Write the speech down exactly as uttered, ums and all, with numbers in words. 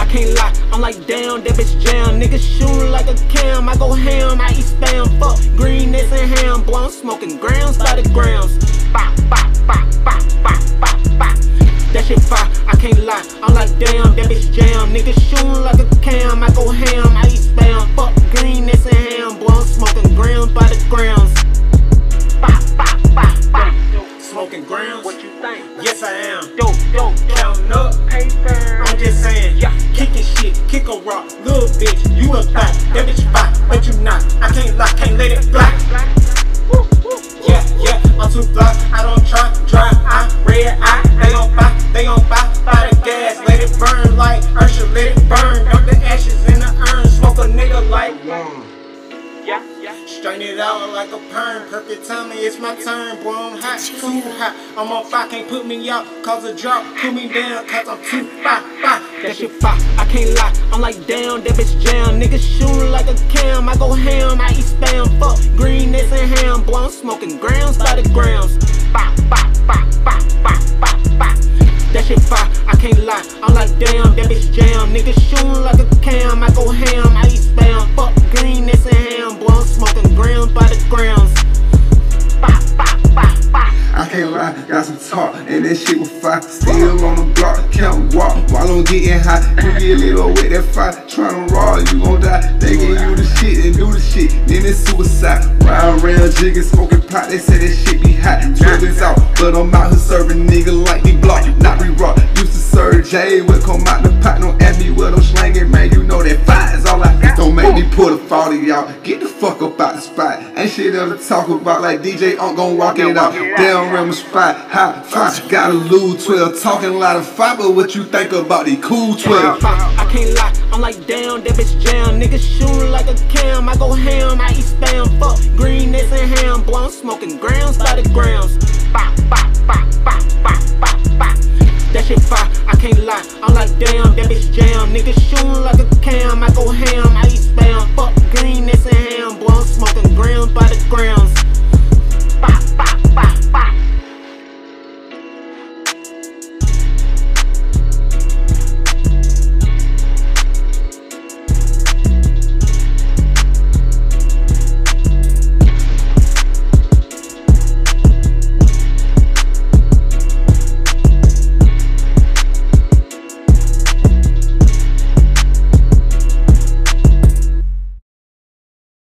can't lie, I'm like damn, that bitch jam. Niggas shooting like a cam, I go ham, I eat spam. Fuck greenness and ham, boy I'm smoking grams by the grams. Bop, bop, bop, bop, bop, bop, bop. That shit fire, I can't lie, I'm like damn, that bitch jam. Niggas shooting like a cam, I go ham, I eat spam. Fuck greenness and ham, boy I'm smoking grams by the grams. Bop, bop, bop, bop. Smoking grams? What you think? Yes I am. Dope, dope, counting up paper. I'm just saying, yeah, kicking shit, kick a rock, little bitch. You a thot, that bitch fine, but you not. I can't lie, can't let it fly. Yeah, yeah, I'm too fly. I don't try, dry eye, red eye. They gon' buy, they gon' buy, buy the gas, let it burn like Ursula, let it burn. Dump the ashes in the urn, smoke a nigga like one. Yeah, yeah. Straighten it out like a perm. Perfect timing, it's my turn. Boy, I'm hot, too hot. I'm on fire, can't put me out. Cause a drop, put me down. Cause I'm too fire, fire. That shit fire, I can't lie. I'm like damn, that bitch jam. Niggas shooting like a cam. I go ham, I eat spam. Fuck greenness and ham. Boy, I'm smoking grams by the grams. Bop, bop, bop, bop, bop, bop, bop. That shit fire, I can't lie. I'm like damn, that bitch jam. Niggas shooting like a cam. I go ham, I eat spam. Fuck greenness and ham. Boy, I'm smoking grams by the grams. Bop, bop, bop, bop. I can't lie, got some talk, and that shit was fire. Still on the block, can't walk while I'm getting high. You get a little with that fire, tryna roll, you gon' die. They give you the shit and do the shit, then it's suicide. Round round jigging, smoking pot, they say that shit be hot. Drilling's out, but I'm out here serving nigga like they block, not re-rock. Used to serve J, would come out the pot, don't ask me what I'm slanging, man. You know that fire is all I got. Don't make me pull the forty out, get the fuck up out the spot. Ain't shit else to talk about, like D J Unk gon' walk it out. Down around my spot, hot fire, gotta lose twelve. Talking a lot of fire, but what you think about the cool twelve? I can't lie, I'm like damn, that bitch jam. Niggas shooting like a cam, I go ham, I eat spam. Fuck greenness and ham, boy I'm smoking grams by the grams. Bop, bop, bop, bop, bop, bop, bop. That shit fire, I can't lie, I'm like damn, that bitch jam. Niggas shooting like a cam, I go ham,